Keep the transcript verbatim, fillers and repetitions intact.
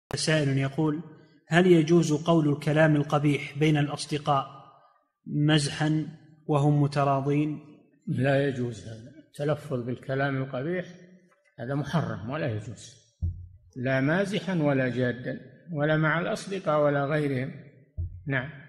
سائل يقول: هل يجوز قول الكلام القبيح بين الأصدقاء مزحا وهم متراضين؟ لا يجوز هذا التلفظ بالكلام القبيح، هذا محرم ولا يجوز، لا مازحا ولا جادا ولا مع الأصدقاء ولا غيرهم. نعم.